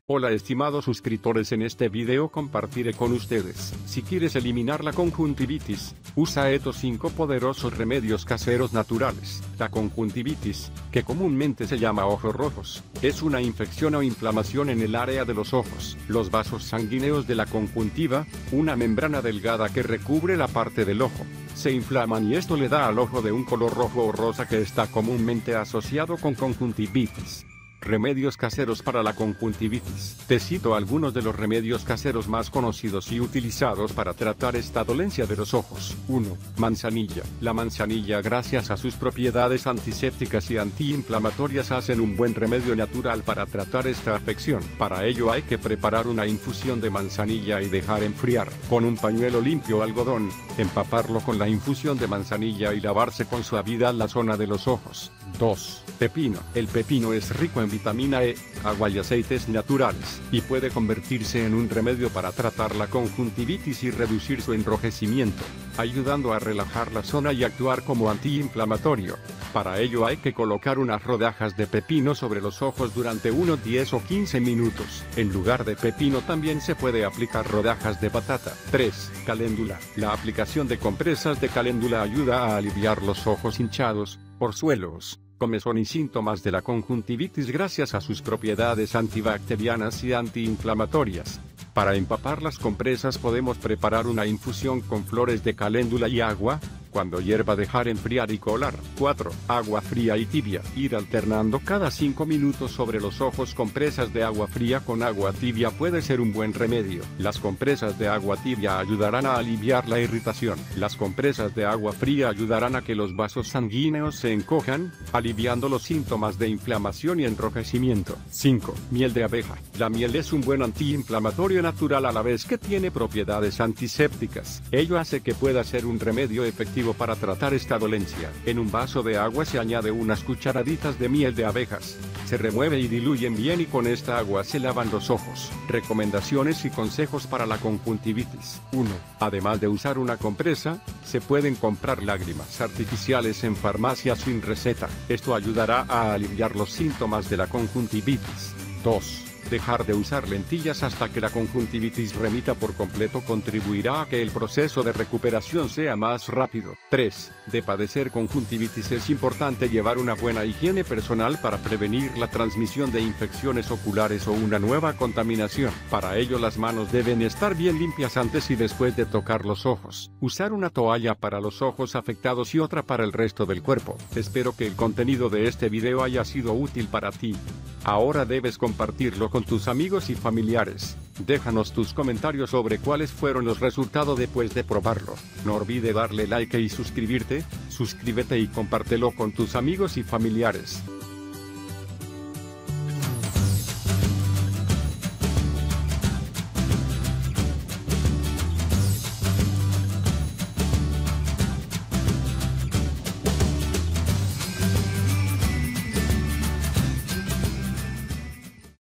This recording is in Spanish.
Hola estimados suscriptores, en este video compartiré con ustedes, si quieres eliminar la conjuntivitis, usa estos 5 poderosos remedios caseros naturales. La conjuntivitis, que comúnmente se llama ojos rojos, es una infección o inflamación en el área de los ojos. Los vasos sanguíneos de la conjuntiva, una membrana delgada que recubre la parte del ojo, se inflaman y esto le da al ojo de un color rojo o rosa que está comúnmente asociado con conjuntivitis. Remedios caseros para la conjuntivitis. Te cito algunos de los remedios caseros más conocidos y utilizados para tratar esta dolencia de los ojos. 1. Manzanilla. La manzanilla, gracias a sus propiedades antisépticas y antiinflamatorias, hacen un buen remedio natural para tratar esta afección. Para ello hay que preparar una infusión de manzanilla y dejar enfriar. Con un pañuelo limpio o algodón, empaparlo con la infusión de manzanilla y lavarse con suavidad la zona de los ojos. 2. Pepino. El pepino es rico en vitamina E, agua y aceites naturales, y puede convertirse en un remedio para tratar la conjuntivitis y reducir su enrojecimiento, ayudando a relajar la zona y actuar como antiinflamatorio. Para ello hay que colocar unas rodajas de pepino sobre los ojos durante unos 10 o 15 minutos. En lugar de pepino también se puede aplicar rodajas de batata. 3. Caléndula. La aplicación de compresas de caléndula ayuda a aliviar los ojos hinchados, orzuelos, comezón y síntomas de la conjuntivitis gracias a sus propiedades antibacterianas y antiinflamatorias. Para empapar las compresas podemos preparar una infusión con flores de caléndula y agua. Cuando hierva, dejar enfriar y colar. 4. Agua fría y tibia. Ir alternando cada 5 minutos sobre los ojos compresas de agua fría con agua tibia puede ser un buen remedio. Las compresas de agua tibia ayudarán a aliviar la irritación. Las compresas de agua fría ayudarán a que los vasos sanguíneos se encojan, aliviando los síntomas de inflamación y enrojecimiento. 5. Miel de abeja. La miel es un buen antiinflamatorio natural a la vez que tiene propiedades antisépticas. Ello hace que pueda ser un remedio efectivo para tratar esta dolencia. En un vaso de agua se añade unas cucharaditas de miel de abejas. Se remueve y diluyen bien y con esta agua se lavan los ojos. Recomendaciones y consejos para la conjuntivitis. 1. Además de usar una compresa, se pueden comprar lágrimas artificiales en farmacia sin receta. Esto ayudará a aliviar los síntomas de la conjuntivitis. 2. Dejar de usar lentillas hasta que la conjuntivitis remita por completo contribuirá a que el proceso de recuperación sea más rápido. 3. De padecer conjuntivitis es importante llevar una buena higiene personal para prevenir la transmisión de infecciones oculares o una nueva contaminación. Para ello las manos deben estar bien limpias antes y después de tocar los ojos. Usar una toalla para los ojos afectados y otra para el resto del cuerpo. Espero que el contenido de este video haya sido útil para ti. Ahora debes compartirlo con tus amigos y familiares. Déjanos tus comentarios sobre cuáles fueron los resultados después de probarlo. No olvides darle like y suscribirte. Suscríbete y compártelo con tus amigos y familiares.